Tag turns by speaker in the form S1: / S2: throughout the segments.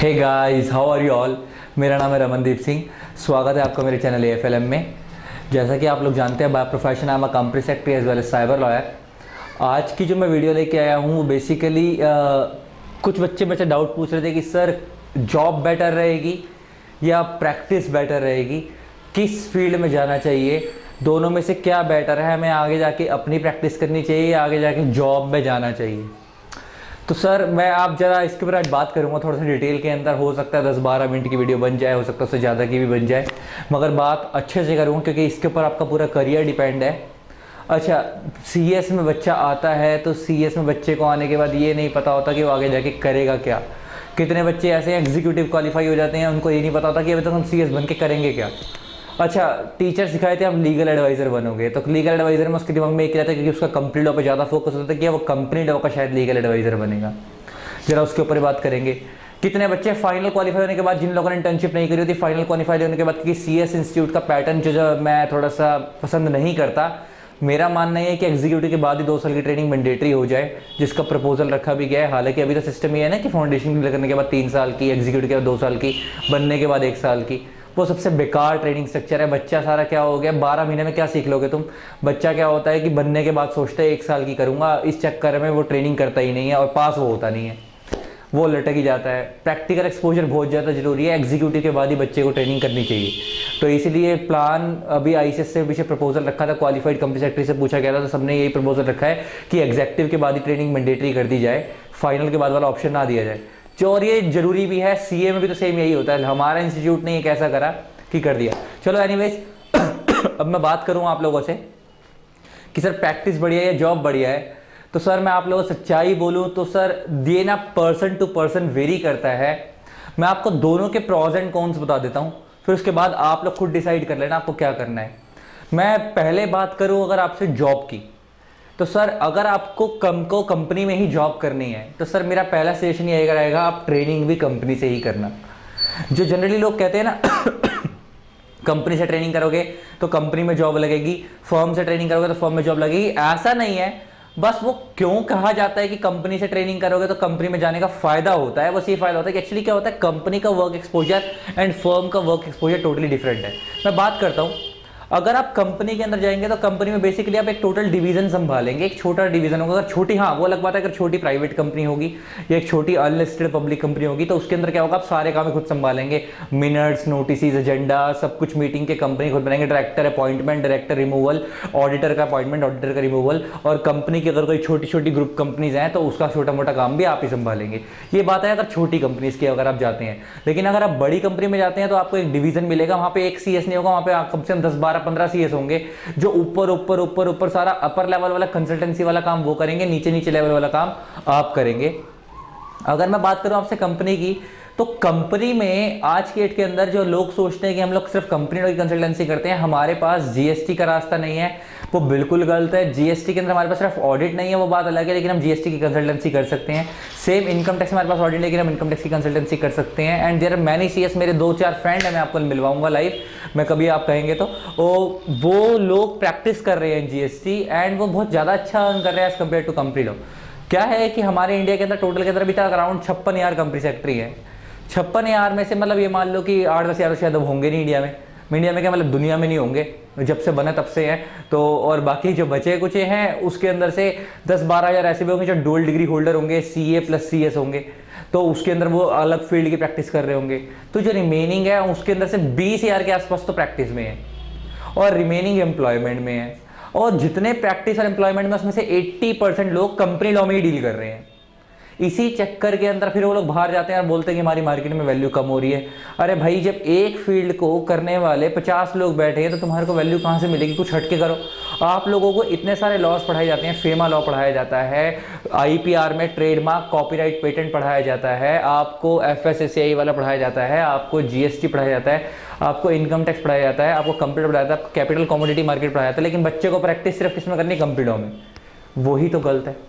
S1: Hey guys, how are you all. मेरा नाम है रमनदीप सिंह। स्वागत है आपका मेरे चैनल AFLM में। जैसा कि आप लोग जानते हैं, by profession I am a company secretary as well as cyber lawyer. आज की जो मैं वीडियो लेके आया हूँ वो बेसिकली कुछ बच्चे मेरे से डाउट पूछ रहे थे कि सर जॉब बेटर रहेगी या प्रैक्टिस बेटर रहेगी, किस फील्ड में जाना चाहिए, दोनों में से क्या बेटर है, हमें आगे जाके अपनी प्रैक्टिस करनी चाहिए या आगे जाके जॉब में जाना चाहिए। तो सर मैं आप ज़रा इसके ऊपर आज बात करूँगा थोड़ा सा डिटेल के अंदर। हो सकता है 10-12 मिनट की वीडियो बन जाए, हो सकता है उससे ज़्यादा की भी बन जाए, मगर बात अच्छे से करूँगा क्योंकि इसके ऊपर आपका पूरा करियर डिपेंड है। अच्छा, CS में बच्चा आता है तो CS में बच्चे को आने के बाद ये नहीं पता होता कि वो आगे जाके करेगा क्या। कितने बच्चे ऐसे हैं एग्जीक्यूटिव क्वालिफाई हो जाते हैं, उनको ये नहीं पता होता कि अभी तक हम CS बन के करेंगे क्या। अच्छा, टीचर सिखाए थे आप लीगल एडवाइज़र बनोगे, तो लीगल एडवाइज़र में उसके दिमाग में एक रहता है क्योंकि उसका कंपनी लॉ पे ज़्यादा फोकस होता है कि वो कंपनी लॉ का शायद लीगल एडवाइज़र बनेगा। जरा उसके ऊपर बात करेंगे। कितने बच्चे फाइनल क्वालिफाई होने के बाद, जिन लोगों ने इंटर्नशिप नहीं करी होती, फाइनल क्वालिफाई होने के बाद, क्योंकि CS इंस्टीट्यूट का पैटर्न जो मैं थोड़ा सा पसंद नहीं करता। मेरा मानना है कि एग्जीक्यूटिव के बाद ही 2 साल की ट्रेनिंग मैंडेटरी हो जाए, जिसका प्रपोजल रखा भी गया है। हालांकि अभी तो सिस्टम ये है ना कि फाउंडेशन करने के बाद 3 साल की, एग्जीक्यूटिव के बाद 2 साल की, बनने के बाद 1 साल की। वो सबसे बेकार ट्रेनिंग स्ट्रक्चर है। बच्चा सारा क्या हो गया, 12 महीने में क्या सीख लोगे तुम। बच्चा क्या होता है कि बनने के बाद सोचता है 1 साल की करूँगा, इस चक्कर में वो ट्रेनिंग करता ही नहीं है और पास वो होता नहीं है, वो लटक ही जाता है। प्रैक्टिकल एक्सपोजर बहुत ज़्यादा जरूरी है, एग्जीक्यूटिव के बाद ही बच्चे को ट्रेनिंग करनी चाहिए। तो इसीलिए प्लान अभी ICS से पीछे प्रपोजल रखा था, क्वालिफाइड कंपनी सेक्रेटरी से पूछा गया था, तो सबने यही प्रपोजल रखा है कि एग्जीक्यूटिव के बाद ही ट्रेनिंग मैंडेटरी कर दी जाए, फाइनल के बाद वाला ऑप्शन ना दिया जाए। और ये जरूरी भी है, CA में भी तो सेम यही होता है। हमारा इंस्टीट्यूट ने एक ऐसा करा कि कर दिया। चलो एनीवेज अब मैं बात करूँ आप लोगों से कि सर प्रैक्टिस बढ़िया है या जॉब बढ़िया है। तो सर मैं आप लोगों से सच्चाई बोलूं तो सर ये ना पर्सन टू पर्सन वेरी करता है। मैं आपको दोनों के प्रोज एंड कॉन्स बता देता हूं, फिर उसके बाद आप लोग खुद डिसाइड कर लेना आपको क्या करना है। मैं पहले बात करूं अगर आपसे जॉब की, तो सर अगर आपको कंपनी में ही जॉब करनी है तो सर मेरा पहला सजेशन ये रहेगा, आप ट्रेनिंग भी कंपनी से ही करना। जो जनरली लोग कहते हैं ना कंपनी से ट्रेनिंग करोगे तो कंपनी में जॉब लगेगी, फर्म से ट्रेनिंग करोगे तो फर्म में जॉब लगेगी, ऐसा नहीं है। बस वो क्यों कहा जाता है कि कंपनी से ट्रेनिंग करोगे तो कंपनी में जाने का फायदा होता है, बस ये फायदा होता है कि एक्चुअली क्या होता है, कंपनी का वर्क एक्सपोजर एंड फर्म का वर्क एक्सपोजर टोटली डिफरेंट है। मैं बात करता हूँ, अगर आप कंपनी के अंदर जाएंगे तो कंपनी में बेसिकली आप एक टोटल डिवीजन संभालेंगे, एक छोटा डिवीजन होगा। अगर छोटी, हाँ वो अलग बात है, अगर छोटी प्राइवेट कंपनी होगी या एक छोटी अनलिस्टेड पब्लिक कंपनी होगी तो उसके अंदर क्या होगा, आप सारे काम खुद संभालेंगे। मिनट्स, नोटिस, एजेंडा, सब कुछ मीटिंग के कंपनी खुद बनाएंगे। Director appointment, director removal, auditor का अपॉइंटमेंट, ऑडिटर का रिमूवल, और कंपनी की अगर कोई छोटी छोटी ग्रुप कंपनीज हैं तो उसका छोटा मोटा काम भी आप ही संभालेंगे। ये बात है अगर छोटी कंपनीज की अगर आप जाते हैं। लेकिन अगर आप बड़ी कंपनी में जाते हैं तो आपको एक डिवीजन मिलेगा, वहाँ पे एक CS नहीं होगा, वहाँ पे कम से कम 10-12-15 CS होंगे जो ऊपर सारा अपर लेवल वाला कंसल्टेंसी वाला काम वो करेंगे, नीचे लेवल वाला काम आप करेंगे। अगर मैं बात करूं आपसे कंपनी की, तो कंपनी में आज के डेट के अंदर जो लोग सोचते हैं कि हम लोग सिर्फ कंपनी की कंसल्टेंसी करते हैं, हमारे पास GST का रास्ता नहीं है, वो बिल्कुल गलत है। GST के अंदर हमारे पास सिर्फ ऑडिट नहीं है, वो बात अलग है, लेकिन हम GST की कंसल्टेंसी कर सकते हैं। सेम इनकम टैक्स हमारे पास ऑडिट, लेकिन हम इनकम टैक्स की कंसल्टेंसी कर सकते हैं। And there are many CS, मेरे 2-4 फ्रेंड है, मैं आपको मिलवाऊंगा लाइव मैं कभी आप कहेंगे तो। वो लोग प्रैक्टिस कर रहे हैं GST एंड वो बहुत ज़्यादा अच्छा अर्न कर रहे हैं एज कम्पेयर टू कंपनी लोग। क्या है कि हमारे इंडिया के अंदर टोटल के अंदर अभी तक अराउंड 56,000 कंपनी सेक्रेटरी है। 56,000 में से मतलब ये मान लो कि 8-10 हज़ार शायद अब होंगे नहीं इंडिया में। इंडिया में क्या मतलब दुनिया में नहीं होंगे, जब से बने तब से हैं। तो और बाकी जो बचे कुछ हैं उसके अंदर से 10-12 हज़ार ऐसे भी होंगे जो डुअल डिग्री होल्डर होंगे, CA प्लस CS होंगे, तो उसके अंदर वो अलग फील्ड की प्रैक्टिस कर रहे होंगे। तो जो रिमेनिंग है उसके अंदर से 20,000 के आसपास तो प्रैक्टिस में है और रिमेनिंग एम्प्लॉयमेंट में है। और जितने प्रैक्टिस और एम्प्लॉयमेंट में उसमें से 80% लोग कंपनी लॉ में ही डील कर रहे हैं। इसी चक्कर के अंदर फिर वो लोग बाहर जाते हैं और बोलते हैं कि हमारी मार्केट में वैल्यू कम हो रही है। अरे भाई, जब एक फील्ड को करने वाले 50 लोग बैठे हैं तो तुम्हारे को वैल्यू कहाँ से मिलेगी, कुछ हटके करो। आप लोगों को इतने सारे लॉज पढ़ाए जाते हैं, फेमा लॉ पढ़ाया जाता है, IPR में ट्रेडमार्क, कॉपीराइट, पेटेंट पढ़ाया जाता है, आपको FSSAI वाला पढ़ाया जाता है, आपको GST पढ़ाया जाता है, आपको इनकम टैक्स पढ़ाया जाता है, आपको कंप्यूटर पढ़ाया जाता है, आपको कैपिटल कमोडिटी मार्केट पढ़ाया जाता है, लेकिन बच्चे को प्रैक्टिस सिर्फ किसमें करनी, कंप्यूटर में। वही तो गलत है।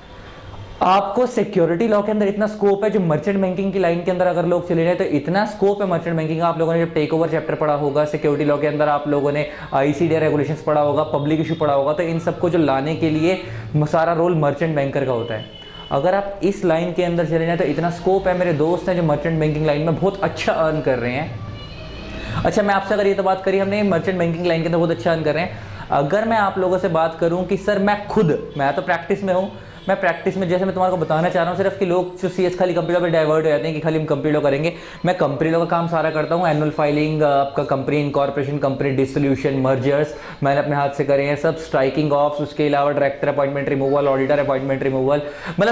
S1: आपको सिक्योरिटी लॉ के अंदर इतना स्कोप है, जो मर्चेंट बैंकिंग की लाइन के अंदर अगर लोग चले जाए तो इतना स्कोप है मर्चेंट बैंकिंग का। आप लोगों ने जब टेक ओवर चैप्टर पढ़ा होगा सिक्योरिटी लॉ के अंदर, आप लोगों ने ICD रेगुलेशंस पढ़ा होगा, पब्लिक इशू पढ़ा होगा, तो इन सबको जो लाने के लिए सारा रोल मर्चेंट बैंकर का होता है। अगर आप इस लाइन के अंदर चले जाए तो इतना स्कोप है। मेरे दोस्त हैं जो मर्चेंट बैंकिंग लाइन में बहुत अच्छा अर्न कर रहे हैं। अच्छा, मैं आपसे अगर ये तो बात करी हमने मर्चेंट बैंकिंग लाइन के अंदर बहुत अच्छा अर्न कर रहे हैं। अगर मैं आप लोगों से बात करूं कि सर मैं तो प्रैक्टिस में हूं, मैं प्रैक्टिस में जैसे मैं तुम्हारे को बताना चाह रहा हूँ सिर्फ कि लोग जो सीएस खाली कंप्यूटर पर डाइवर्ट हो जाते हैं कि खाली हम कंप्यूटर करेंगे। मैं कंपनी का काम सारा करता हूँ, एनुअल फाइलिंग, आपका company incorporation, company dissolution, mergers मैंने अपने हाथ से करे हैं सब, स्ट्राइकिंग ऑफ, उसके अलावा director appointment removal, auditor appointment removal,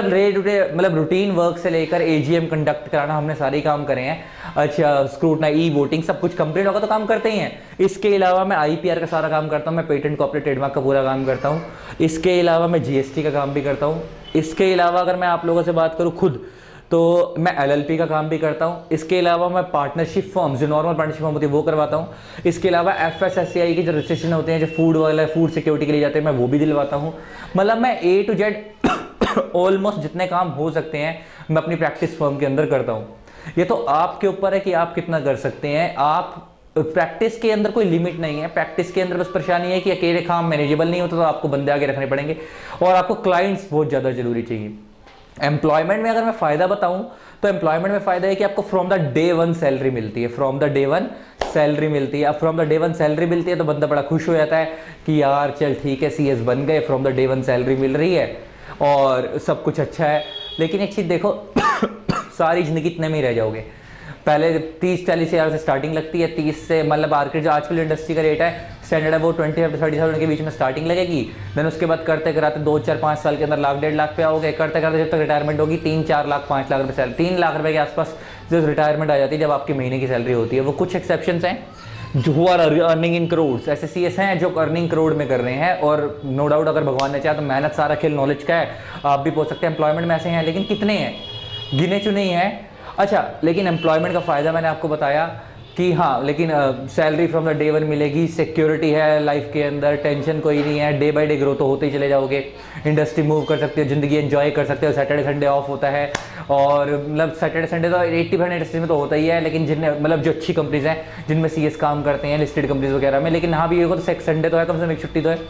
S1: मतलब रूटीन वर्क से लेकर एजीएम कंडक्ट कराना हमने सारे काम करे हैं। अच्छा, स्क्रूटनाइज, ई वोटिंग, सब कुछ कंपनी का तो काम करते ही हैं। इसके अलावा मैं आईपीआर का सारा काम करता हूँ, मैं पेटेंट कॉपरेट ट्रेडमार्क का पूरा काम करता हूँ। इसके अलावा मैं जीएसटी का काम भी करता हूँ। इसके अलावा अगर मैं आप लोगों से बात करूँ खुद, तो मैं एलएलपी का काम भी करता हूँ। इसके अलावा मैं पार्टनरशिप फॉर्म, जो नॉर्मल पार्टनरशिप फॉर्म होती है वो करवाता हूँ। इसके अलावा एफएसएससीआई के जो रजिस्ट्रेशन होते हैं, जो फूड वाला फूड सिक्योरिटी के लिए जाते हैं, मैं वो भी दिलवाता हूँ। मतलब मैं ए टू जेड ऑलमोस्ट जितने काम हो सकते हैं मैं अपनी प्रैक्टिस फॉर्म के अंदर करता हूँ। ये तो आपके ऊपर है कि आप कितना कर सकते हैं। आप प्रैक्टिस के अंदर कोई लिमिट नहीं है, प्रैक्टिस के अंदर बस परेशानी है कि अकेले काम मैनेजेबल नहीं होता, तो आपको बंदे आगे रखने पड़ेंगे और आपको क्लाइंट्स बहुत ज़्यादा जरूरी चाहिए। एम्प्लॉयमेंट में अगर मैं फ़ायदा बताऊं तो एम्प्लॉयमेंट में फ़ायदा है कि आपको from the day one salary मिलती है, from the day one salary मिलती है। अब from the day one salary मिलती है तो बंदा बड़ा खुश हो जाता है कि यार चल ठीक है, सीएस बन गए, from the day one salary मिल रही है और सब कुछ अच्छा है। लेकिन एक चीज़ देखो सारी ज़िंदगी इतने में ही रह जाओगे। पहले 30-40 हज़ार से स्टार्टिंग लगती है, 30 से मतलब मार्केट जो आजकल इंडस्ट्री का रेट है स्टैंडर्ड है वो 20-30,000 के बीच में स्टार्टिंग लगेगी। देन उसके बाद करते कराते 2-4-5 साल के अंदर लाख-1.5 लाख पे आओगे। करते करते जब तक रिटायरमेंट होगी 3-4 लाख 5 लाख रुपये सैलरी, 3 लाख रुपये के आसपास जो रिटायरमेंट आ जाती है जब आपकी महीने की सैलरी होती है। वो कुछ एक्सेप्शंस हैं जो आर अर्निंग इन करोड़, ऐसे सीएस हैं जो अर्निंग करोड़ में कर रहे हैं। और नो डाउट अगर भगवान ने चाहा तो मेहनत सारा खेल नॉलेज का है, आप भी पहुंच सकते हैं। एम्प्लॉयमेंट में ऐसे हैं लेकिन कितने हैं, गिने चुने ही हैं। अच्छा, लेकिन एम्प्लॉयमेंट का फ़ायदा मैंने आपको बताया कि हाँ, लेकिन salary from the day one मिलेगी, सिक्योरिटी है लाइफ के अंदर, टेंशन कोई नहीं है, डे बाय डे ग्रो तो होते ही चले जाओगे, इंडस्ट्री मूव कर सकते हो, ज़िंदगी एंजॉय कर सकते हो। सैटरडे संडे ऑफ होता है और मतलब सैटरडे संडे तो 80% इंडस्ट्री में तो होता ही है, लेकिन जिनमें मतलब जो अच्छी कंपनीज़ हैं जिनमें सीएस काम करते हैं लिस्टेड कंपनीज वगैरह में, लेकिन हाँ भी ये तो संडे तो है, कम से कम एक छुट्टी तो है।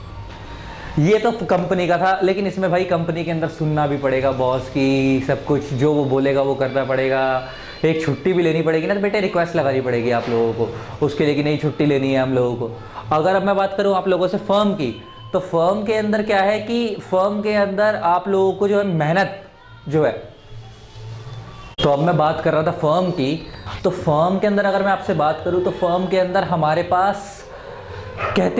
S1: ये तो कंपनी का था, लेकिन इसमें भाई कंपनी के अंदर सुनना भी पड़ेगा बॉस की, सब कुछ जो वो बोलेगा वो करना पड़ेगा। एक छुट्टी भी लेनी पड़ेगी ना तो बेटे रिक्वेस्ट लगानी पड़ेगी आप लोगों को उसके लिए कि नहीं छुट्टी लेनी है हम लोगों को। अगर अब मैं बात करूं आप लोगों से फर्म की, तो फर्म के अंदर क्या है कि फर्म के अंदर आप लोगों को जो है मेहनत जो है, तो अब मैं बात कर रहा था फर्म की, तो फर्म के अंदर अगर मैं आपसे बात करूं तो फर्म के अंदर हमारे पास कहते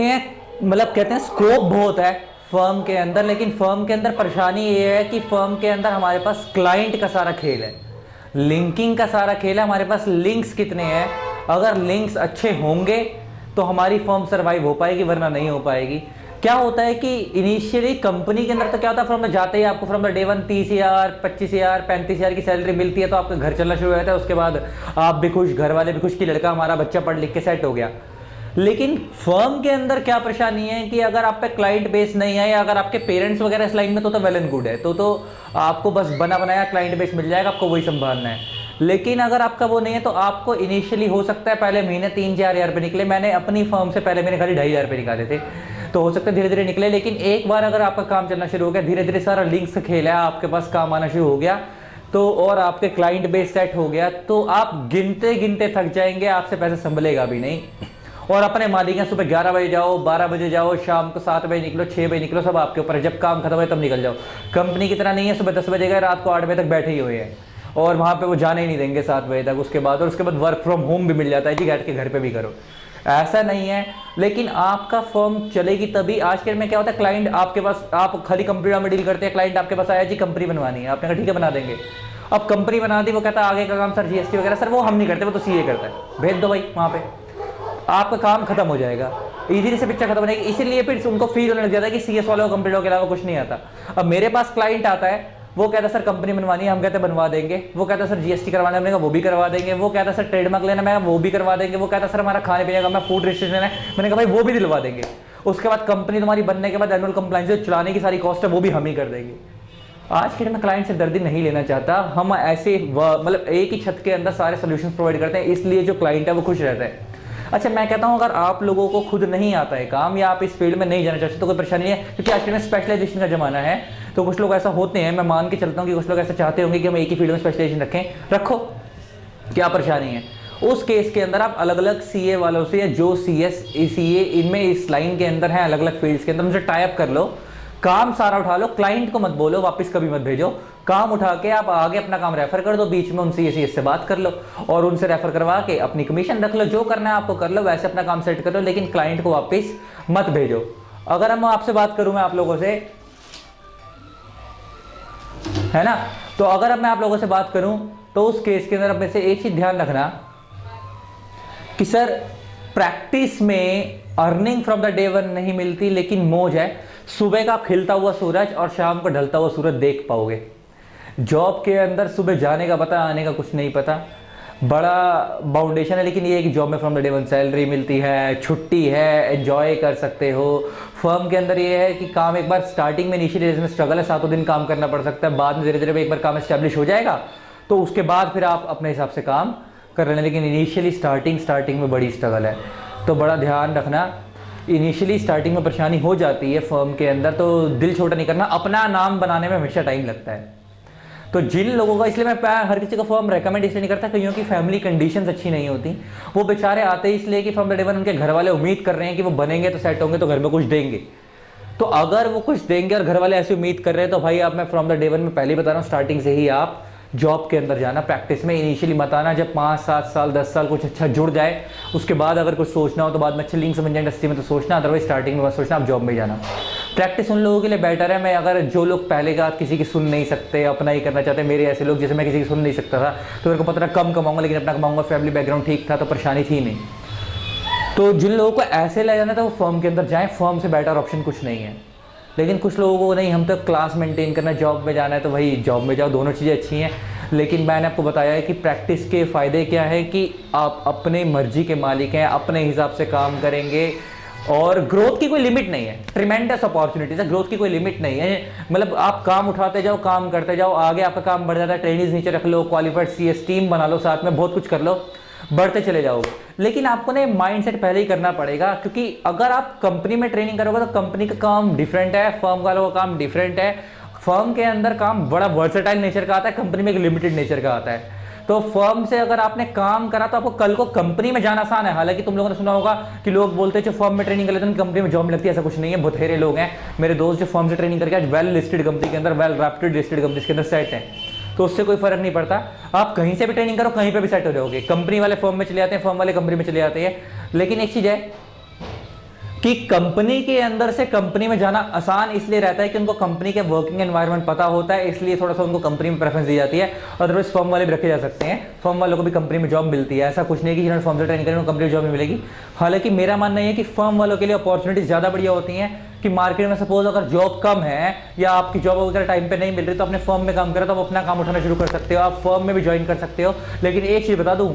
S1: हैं स्कोप बहुत है फर्म के अंदर। लेकिन फर्म के अंदर परेशानी ये है कि फर्म के अंदर हमारे पास क्लाइंट का सारा खेल है, लिंकिंग का सारा खेल है। हमारे पास लिंक्स कितने हैं, अगर लिंक्स अच्छे होंगे तो हमारी फर्म सर्वाइव हो पाएगी, वरना नहीं हो पाएगी। क्या होता है कि इनिशियली कंपनी के अंदर तो क्या होता है, फ्रॉम द जाते ही आपको फ्रॉम द डे वन 30,000, 25,000, 35,000 की सैलरी मिलती है, तो आपका घर चलना शुरू हो जाता है। उसके बाद आप भी खुश, घर वाले भी खुश कि लड़का हमारा बच्चा पढ़ लिख के सेट हो गया। लेकिन फर्म के अंदर क्या परेशानी है कि अगर आप पे क्लाइंट बेस नहीं है, या अगर आपके पेरेंट्स वगैरह इस लाइन में तो वेल एंड गुड है, तो आपको बस बना बनाया क्लाइंट बेस मिल जाएगा, आपको वही संभालना है। लेकिन अगर आपका वो नहीं है तो आपको इनिशियली हो सकता है पहले महीने 3-4 हज़ार रुपये निकले। मैंने अपनी फर्म से पहले मैंने खाली 2,500 रुपये निकाले थे, तो हो सकता है धीरे धीरे निकले। लेकिन एक बार अगर आपका काम चलना शुरू हो गया, धीरे धीरे सारा लिंक्स खेल है, आपके पास काम आना शुरू हो गया तो, और आपके क्लाइंट बेस सेट हो गया, तो आप गिनते गिनते थक जाएंगे, आपसे पैसे संभलेगा भी नहीं। और अपने मालिक हैं, सुबह 11 बजे जाओ, 12 बजे जाओ, शाम को 7 बजे निकलो, 6 बजे निकलो, सब आपके ऊपर है। जब काम खत्म हो तब निकल जाओ। कंपनी की तरह नहीं है सुबह 10 बजे गए रात को 8 बजे तक बैठे ही हुए हैं, और वहाँ पे वो जाने ही नहीं देंगे 7 बजे तक उसके बाद। और उसके बाद वर्क फ्रॉम होम भी मिल जाता है जी, बैठ के घर पे भी करो, ऐसा नहीं है। लेकिन आपका फर्म चलेगी तभी। आज के में क्या होता है, क्लाइंट आपके पास, आप खाली कंप्यूटर में डील करते हैं, क्लाइंट आपके पास आया जी कंपनी बनवानी है, आपने कहा ठीक है बना देंगे। अब कंपनी बना दी, वो कहता है आगे का काम सर जीएसटी वगैरह, सर वो हम नहीं करते, वो तो सीए करता है, भेज दो भाई वहाँ पे, आपका काम खत्म हो जाएगा, इजीली से पिक्चर खत्म हो जाएगी। इसीलिए फिर उनको फील होने लग जाता है कि सीएस वालों को कंप्यूटर के अलावा कुछ नहीं आता। अब मेरे पास क्लाइंट आता है, वो कहता है सर कंपनी बनवानी है, हम कहते हैं बनवा देंगे। वो कहता है सर जीएसटी करवाना है, वो भी करवा देंगे। वो कहता है सर ट्रेडमार्क लेना है, वो भी करवा देंगे। वो कहता है सर हमारा खाने पीने का, मैं फूड रजिस्ट्रेशन है, मैंने कहा भाई वो भी दिलवा देंगे। उसके बाद कंपनी तुम्हारी बनने के बाद एनुअल कंप्लाइंस जो चलाने की सारी कॉस्ट है वो भी हम ही कर देंगे। आज के दिन में क्लाइंट से दर्दी नहीं लेना चाहता, हम ऐसे मतलब एक ही छत के अंदर सारे सोल्यूशन प्रोवाइड करते हैं, इसलिए जो क्लाइंट है वो खुश रहता है। अच्छा, मैं कहता हूं अगर आप लोगों को खुद नहीं आता है काम, या आप इस फील्ड में नहीं जाना चाहते तो कोई परेशानी है, क्योंकि आज के दिन स्पेशलाइजेशन का जमाना है। तो कुछ लोग ऐसा होते हैं, मैं मान के चलता हूँ कि कुछ लोग ऐसा चाहते होंगे कि हम एक ही फील्ड में स्पेशलाइजेशन रखें, रखो, क्या परेशानी है। उस केस के अंदर आप अलग अलग सीए वालों से या जो सीएस सीए इनमें इस लाइन के अंदर है, अलग अलग फील्ड्स के अंदर उनसे टाई अप कर लो, काम सारा उठा लो, क्लाइंट को मत बोलो, वापस कभी मत भेजो, काम उठा के आप आगे अपना काम रेफर कर दो, बीच में उनसे सीएस से बात कर लो और उनसे रेफर करवा के अपनी कमीशन रख लो, जो करना है आपको कर लो, वैसे अपना काम सेट कर लो, लेकिन क्लाइंट को वापस मत भेजो। अगर हम आपसे बात करूं, मैं आप लोगों से, है ना, तो अगर मैं आप लोगों से बात करूं तो उस केस के अंदर अपने से एक चीज ध्यान रखना कि सर प्रैक्टिस में earning from the day one नहीं मिलती, लेकिन मौज है, सुबह का खिलता हुआ सूरज और शाम को ढलता हुआ सूरज देख पाओगे। जॉब के अंदर सुबह जाने का पता, आने का कुछ नहीं पता, बड़ा बाउंडेशन है, लेकिन ये है कि जॉब में from the day one salary मिलती है, छुट्टी है, एंजॉय कर सकते हो। फर्म के अंदर ये है कि काम एक बार स्टार्टिंग में इनिशियल डेज में स्ट्रगल है, 7 दिन काम करना पड़ सकता है, बाद में धीरे धीरे एक बार काम एस्टेब्लिश हो जाएगा तो उसके बाद फिर आप अपने हिसाब से काम कर रहे हैं, लेकिन इनिशियली स्टार्टिंग में बड़ी स्ट्रगल है। तो बड़ा ध्यान रखना, इनिशियली स्टार्टिंग में परेशानी हो जाती है फर्म के अंदर, तो दिल छोटा नहीं करना, अपना नाम बनाने में हमेशा टाइम लगता है। तो जिन लोगों का, इसलिए मैं हर किसी को फर्म रेकमेंड इसलिए नहीं करता, कईयों की फैमिली कंडीशंस अच्छी नहीं होती, वो बेचारे आते ही इसलिए कि फर्म डे वन उनके घर वाले उम्मीद कर रहे हैं कि वो बनेंगे तो सेट होंगे तो घर में कुछ देंगे। तो अगर वो कुछ देंगे और घर वाले ऐसी उम्मीद कर रहे हैं तो भाई आप, मैं फ्रॉम द डे वन में पहले ही बता रहा हूँ, स्टार्टिंग से ही आप जॉब के अंदर जाना, प्रैक्टिस में इनिशियली मत आना। जब 5, 7 साल 10 साल कुछ अच्छा जुड़ जाए उसके बाद अगर कुछ सोचना हो तो बाद में अच्छी लिंक समझ जाए इंडस्ट्री में तो सोचना, अदरवाइज स्टार्टिंग में मत सोचना, आप जॉब में जाना। प्रैक्टिस उन लोगों के लिए बेटर है। मैं अगर जो लोग पहले का किसी की सुन नहीं सकते, अपना ही करना चाहते, मेरे ऐसे लोग, जैसे मैं किसी की सुन नहीं सकता था तो मेरे को पता था कम कमाऊंगा लेकिन अपना कमाऊंगा, फैमिली बैकग्राउंड ठीक था तो परेशानी थी नहीं। तो जिन लोगों को ऐसे ले जाना था वो फर्म के अंदर जाएँ, फर्म से बेटर ऑप्शन कुछ नहीं है। लेकिन कुछ लोगों को नहीं, हम तो क्लास मेंटेन करना, जॉब में जाना है तो भाई जॉब में जाओ, दोनों चीज़ें अच्छी हैं। लेकिन मैंने आपको बताया है कि प्रैक्टिस के फ़ायदे क्या है कि आप अपने मर्जी के मालिक हैं, अपने हिसाब से काम करेंगे और ग्रोथ की कोई लिमिट नहीं है। ट्रिमेंडस अपॉर्चुनिटीज है, ग्रोथ की कोई लिमिट नहीं है। मतलब आप काम उठाते जाओ, काम करते जाओ, आगे आपका काम बढ़ जाता है, ट्रेनिंग नीचे रख लो, क्वालिफाइड सीएस टीम बना लो, साथ में बहुत कुछ कर लो, बढ़ते चले जाओगे। लेकिन आपको ना माइंडसेट पहले ही करना पड़ेगा, क्योंकि अगर आप कंपनी में ट्रेनिंग करोगे तो कंपनी का काम डिफरेंट है, फर्म वालों का काम डिफरेंट है। फर्म के अंदर काम बड़ा वर्सेटाइल नेचर का आता है, कंपनी में एक लिमिटेड नेचर का आता है। तो फर्म से अगर आपने काम करा तो आपको कल को कंपनी में जाना आसान है। हालांकि तुम लोगों ने सुना होगा कि लोग बोलते हैं जो फर्म में ट्रेनिंग कर लेते हैं कंपनी में जॉब लगती है, ऐसा कुछ नहीं है। बथेरे लोग हैं मेरे दोस्त जो फर्म से ट्रेनिंग करके आज वेल लिस्टेड कंपनी के अंदर, वेल रेप्यूटेड लिस्टेड कंपनी के अंदर सेट है। तो उससे कोई फर्क नहीं पड़ता, आप कहीं से भी ट्रेनिंग करो, कहीं पे भी सेट हो जाओगे। कंपनी वाले फर्म में चले जाते हैं, फर्म वाले कंपनी में चले जाते हैं। लेकिन एक चीज है कि कंपनी के अंदर से कंपनी में जाना आसान इसलिए रहता है कि उनको कंपनी के वर्किंग एनवायरनमेंट पता होता है, इसलिए थोड़ा सा उनको कंपनी में प्रेफरेंस दी जाती है। अदरवाइज फर्म वाले भी रखे जा सकते हैं, फर्म वालों को भी कंपनी में जॉब मिलती है। ऐसा कुछ नहीं कि जिन्होंने फर्म से ट्रेनिंग करी उनको कंपनी में जॉब नहीं मिलेगी। हालांकि मेरा मानना है कि फर्म वालों के लिए अपॉर्चुनिटीज ज़्यादा बढ़िया होती हैं कि मार्केट में सपोज अगर जॉब कम है या आपकी जॉब वगैरह टाइम पे नहीं मिल रही तो अपने फर्म में काम करें तो आप अपना काम उठाना शुरू कर सकते हो, आप फर्म में भी ज्वाइन कर सकते हो। लेकिन एक चीज़ बता दूँ,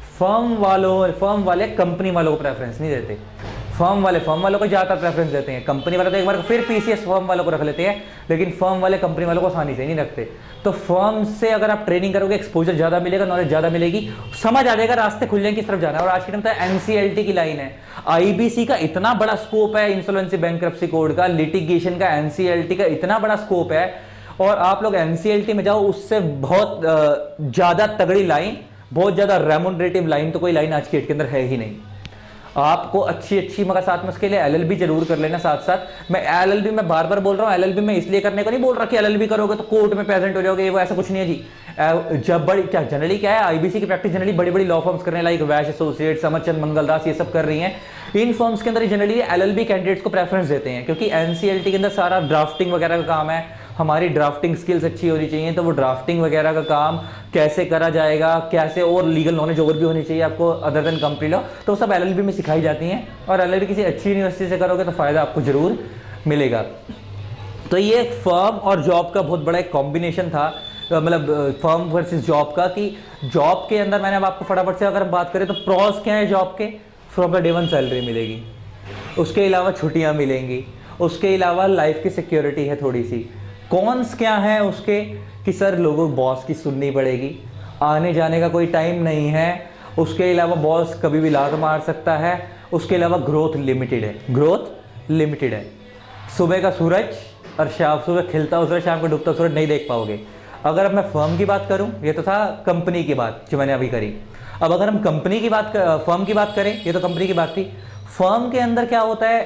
S1: फर्म वाले कंपनी वालों को प्रेफरेंस नहीं देते। फर्म वालों को ज़्यादा प्रेफरेंस देते हैं, कंपनी वाले तो एक बार फिर पीसीएस फर्म वालों को रख लेते हैं, लेकिन फर्म वाले कंपनी वालों को आसानी से नहीं रखते। तो फर्म से अगर आप ट्रेनिंग करोगे एक्सपोजर ज़्यादा मिलेगा, नॉलेज ज़्यादा मिलेगी, समझ आ जाएगा रास्ते खुल जाएंगे किस तरफ जाना है। और आज के टाइम तो एनसीएलटी की लाइन है, आईबीसी का इतना बड़ा स्कोप है, इंसॉल्वेंसी बैंक्रप्सी कोड का, लिटिगेशन का, एनसीएलटी का इतना बड़ा स्कोप है। और आप लोग एनसीएलटी में जाओ, उससे बहुत ज़्यादा तगड़ी लाइन, बहुत ज़्यादा रेमुनरेटिव लाइन तो कोई लाइन आज के डेट के अंदर है ही नहीं। आपको अच्छी मगर साथ में उसके लिए एलएलबी जरूर कर लेना साथ साथ। मैं एलएलबी में बार बार बोल रहा हूँ, एलएलबी में इसलिए करने को नहीं बोल रहा कि एलएलबी करोगे तो कोर्ट में प्रेजेंट हो जाओगे, वो ऐसा कुछ नहीं है जी। जब बड़ी क्या जनरली क्या है, आईबीसी की प्रैक्टिस जनरली बड़ी बड़ी लॉ फर्म्स कर रहे हैं, लाइक वैश एसोसिएट्स, अमरचंद मंगलदास, ये सब कर रही हैं। इन फर्म्स के अंदर जनरली एलएलबी कैंडिडेट्स को प्रेफरेंस देते हैं, क्योंकि एनसीएलटी के अंदर सारा ड्राफ्टिंग वगैरह का काम है। हमारी ड्राफ्टिंग स्किल्स अच्छी होनी चाहिए, तो वो ड्राफ्टिंग वगैरह का काम कैसे करा जाएगा, कैसे, और लीगल नॉलेज और भी होनी चाहिए आपको अदर देन कंपनी लॉ, तो सब एलएलबी में सिखाई जाती हैं। और एलएलबी किसी अच्छी यूनिवर्सिटी से करोगे तो फ़ायदा आपको ज़रूर मिलेगा। तो ये फर्म और जॉब का बहुत बड़ा एक कॉम्बिनेशन था, मतलब फर्म वर्सेस जॉब का, कि जॉब के अंदर मैंने अब आपको फटाफट से अगर बात करें तो प्रॉस क्या है जॉब के, from the day one salary मिलेगी, उसके अलावा छुट्टियाँ मिलेंगी, उसके अलावा लाइफ की सिक्योरिटी है थोड़ी सी। कॉन्स क्या है उसके कि सर लोगों बॉस की सुननी पड़ेगी, आने जाने का कोई टाइम नहीं है, उसके अलावा बॉस कभी भी लात मार सकता है, उसके अलावा ग्रोथ लिमिटेड है, ग्रोथ लिमिटेड है। सुबह का सूरज और शाम सुबह खिलता सूरज शाम को डूबता सूरज नहीं देख पाओगे। अगर अब मैं फर्म की बात करूं, ये तो था कंपनी की बात जो मैंने अभी करी। अब अगर हम कंपनी की बात फर्म की बात करें, ये तो कंपनी की बात थी। फर्म के अंदर क्या होता है,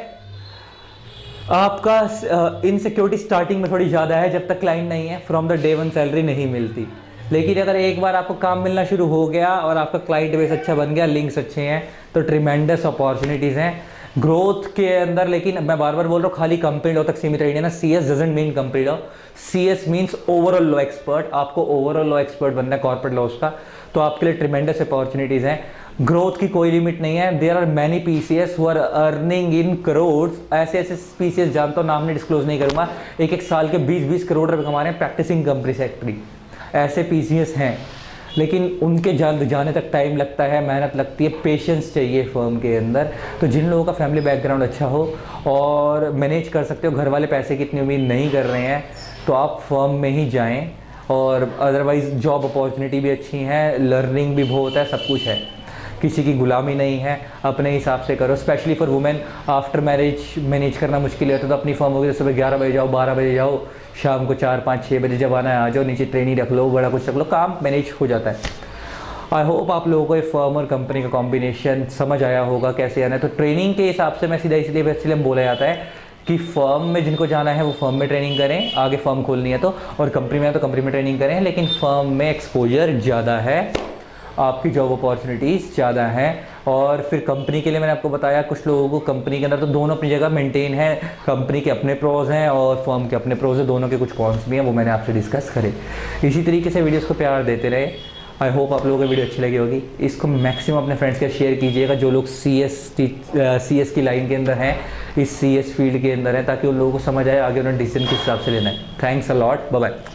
S1: आपका इनसिक्योरिटी स्टार्टिंग में थोड़ी ज़्यादा है जब तक क्लाइंट नहीं है, from the day one salary नहीं मिलती। लेकिन अगर एक बार आपको काम मिलना शुरू हो गया और आपका क्लाइंट बेस अच्छा बन गया, लिंक्स अच्छे हैं, तो ट्रिमेंडस अपॉर्चुनिटीज़ हैं ग्रोथ के अंदर। लेकिन मैं बार बार बोल रहा हूँ, खाली कंपनी लॉ तक सीमित रहिए ना। CS doesn't mean company law, CS means overall law expert. आपको ओवरऑल लॉ एक्सपर्ट बनना है कॉर्पोरेट लॉज का, तो आपके लिए ट्रिमेंडस अपॉर्चुनिटीज़ हैं। ग्रोथ की कोई लिमिट नहीं है। There are many PCS who are earning in crores. ऐसे ऐसे PCS जानता हूँ, नाम नहीं डिस्क्लोज नहीं करूँगा, एक साल के 20-20 करोड़ रुपए कमा रहे हैं प्रैक्टिसिंग कंपनी सेक्रेटरी। ऐसे PCS हैं, लेकिन उनके जाने तक टाइम लगता है, मेहनत लगती है, पेशेंस चाहिए फर्म के अंदर। तो जिन लोगों का फैमिली बैकग्राउंड अच्छा हो और मैनेज कर सकते हो, घर वाले पैसे की इतनी उम्मीद नहीं कर रहे हैं, तो आप फर्म में ही जाएं। और अदरवाइज़ जॉब अपॉर्चुनिटी भी अच्छी हैं, लर्निंग भी बहुत है, सब कुछ है, किसी की गुलामी नहीं है, अपने हिसाब से करो। Specially for women, after marriage manage करना मुश्किल है, तो अपनी फर्म होगी तो सुबह 11 बजे जाओ, 12 बजे जाओ, शाम को 4, 5, 6 बजे जब आना है आ जाओ, नीचे ट्रेनिंग रख लो, बड़ा कुछ रख लो, काम मैनेज हो जाता है। आई होप आप लोगों को ये फर्म और कंपनी का कॉम्बिनेशन समझ आया होगा कैसे आना है। तो ट्रेनिंग के हिसाब से मैं सीधा इसलिए बोला जाता है कि फर्म में जिनको जाना है वो फर्म में ट्रेनिंग करें, आगे फर्म खोलनी है तो, और कंपनी में है तो कंपनी में ट्रेनिंग करें। लेकिन फर्म में एक्सपोजर ज़्यादा है, आपकी जॉब अपॉर्चुनिटीज़ ज़्यादा हैं। और फिर कंपनी के लिए मैंने आपको बताया, कुछ लोगों को कंपनी के अंदर तो दोनों अपनी जगह मेंटेन है, कंपनी के अपने प्रोज हैं और फर्म के अपने प्रोज हैं, दोनों के कुछ कॉन्स भी हैं, वो मैंने आपसे डिस्कस करे। इसी तरीके से वीडियोस को प्यार देते रहे। आई होप आप लोगों को वीडियो अच्छी लगी होगी। इसको मैक्सिमम अपने फ्रेंड्स के शेयर कीजिएगा जो लोग CS की लाइन के अंदर हैं, इस CS फील्ड के अंदर हैं, ताकि उन लोगों को समझ आए आगे उन्हें डिसीजन किस हिसाब से लेना है। Thanks a lot, bye bye.